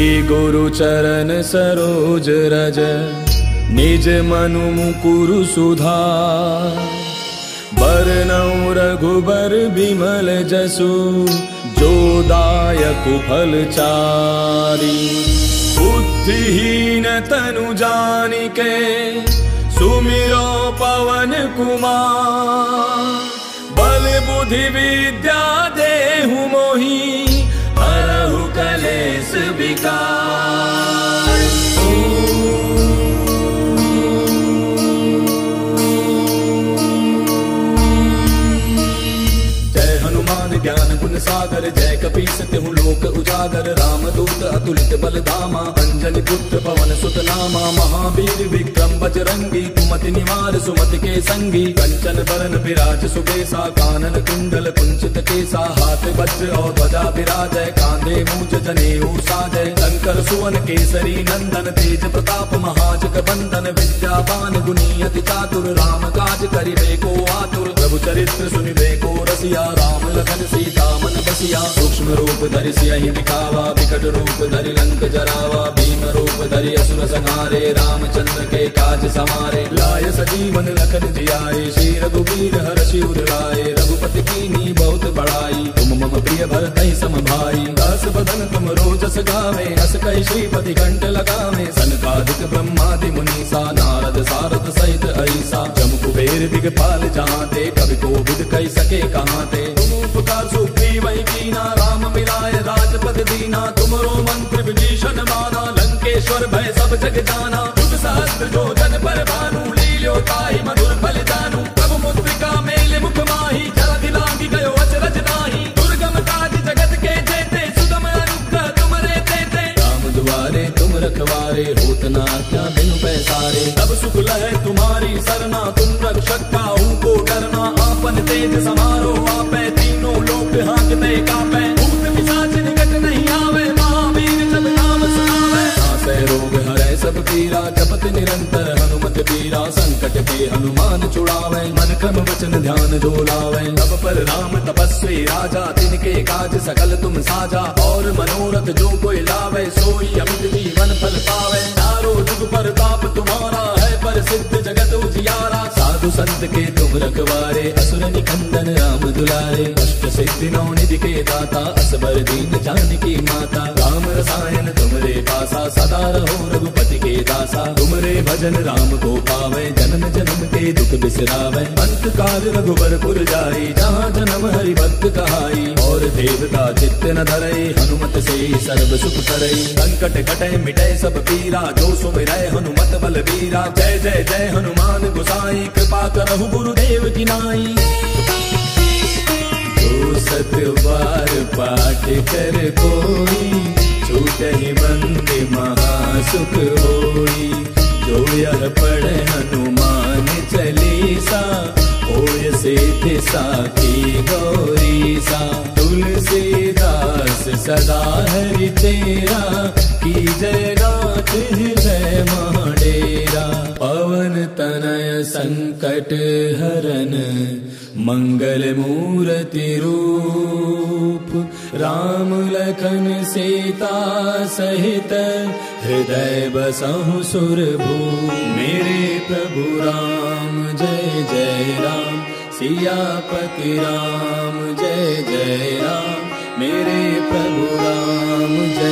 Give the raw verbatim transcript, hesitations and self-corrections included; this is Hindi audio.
गुरु चरण सरोज रज निज मनु मुकुरु सुधार। बरनउँ रघुबर बिमल जसु जो दायक फल चारि। बुद्धिहीन तनु जानिके सुमिरो पवन कुमार। बल बुद्धि विद्या देहु मोहि हरहु कलेस विकार। जय हनुमान ज्ञान गुण सागर जय कपीस तिहु लोक उजागर। रामदूत अतुलित बल धामा अंजनी पुत्र पवन सुत नामा। महावीर विक्रम बजरंगी कुमति निवार सुमति के संगी। कंचन बरन विराज सुबेसा कानन कुंडल कुंचित केसा। हाथ वज्र और ध्वजा विराजय कांधे मूज जनेऊ साजय। शंकर सुवन केसरी नंदन तेज प्रताप महाजग बंदन। विद्यावान गुणी अति चातुर राम काज करिबे को आतुर। प्रभु चरित्र सुनिबे को रसिया राम लखन सीता मन बसिया। सूक्ष्म रूप धरि सियहि दिखावा विकट रूप धरि लंक जरावा। भीम रूप धरि असुर संहारे रामचंद्र के काज समारे। लाय सजीवन लखन जियाए श्री रघुवीर हर्षि उर लाए। रघुपति कीन्ही बहुत बड़ाई तुम मम प्रिय भरतहि सम भाई। दस बदन तुम रोजस गावे अस कहि श्रीपति कंठ लगावे। सनकादिक ब्रह्मादि मुनीसा नारद सारद सहित ऐसा। जम कुबेर दिगपाल जहांते कवि कोविद कहि सके कहांते। तुम उपकार सुग्रीव ही कीना राम मिलाय राजपद दीना। तुमरो मंत्र विभीषण माना लंकेश्वर भय सब जग जाना। युग सहस्त्र जो जन पर भानु लील्यो ताहि मधुर फल जानू। प्रभु मुद्रिका मेले मुख माहि जलधि लांघि गयो अचरज नाही। दुर्गम काज जगत के जेते सुगम अनुग्रह तुमरे तेते। राम दुआरे तुम रखवारे होत न आज्ञा बिनु पैसारे। तब सुख लहै तुम्हारी सरना तुम रक्षक काहू को डरना। आपन तेज समारो आपै तीनों लोक हांकते कापै। भूत पिशाच निकट नहीं आवे महावीर जब नाम सुनावे। नासै रोग हरै सब पीरा जपत निरंतर हनुमत पीरा। संकट के हनुमान छुड़ावे मन क्रम वचन ध्यान जो लावे। तब पर राम तपस्वी राजा तिनके काज सकल तुम साजा। और मनोरथ जो कोई लावे सोई अमित जीवन फल पावे। चारों जुग परताप तुम्हारा है प्रसिद्ध जगत उजियारा। साधु संत के तुम रखवारे असुर निकंदन राम दुलारे। अष्ट सिद्धि नौ निधि के दाता असबर दीन जानकी माता। राम रसायन तुमरे पासा सदा रहो रघुपति के दासा। तुमरे भजन राम को पावे जन्म जन्म के दुख बिसरावे। अंत काल रघुबर पुर जाई जहाँ जन्म हरि भक्त कहाई। और देवता चित्त न धरई हनुमत से सर्व सुख करई। संकट कटै मिटै सब पीरा जो सुमिरै हनुमत बल बीरा। जय जय जय हनुमान गोसाई कृपा करहु गुरुदेव की नाई। जो सत बार पाठ कर कोई छूटहि बंदे महासुख होई। जो यह पढ़े हनुमान चालीसा होय सिद्धि साखी गौरीसा। तुलसीदास सदा हरि तेरा की जय नाथ हृदय महाडेरा। पवन तनय संकट हरन मंगल मूर्ति रूप। राम लखन सीता सहित हृदय बसहु सुरभूप। मेरे प्रभु राम जय जय राम सियापति राम जय जय राम। मेरे प्रभु राम जय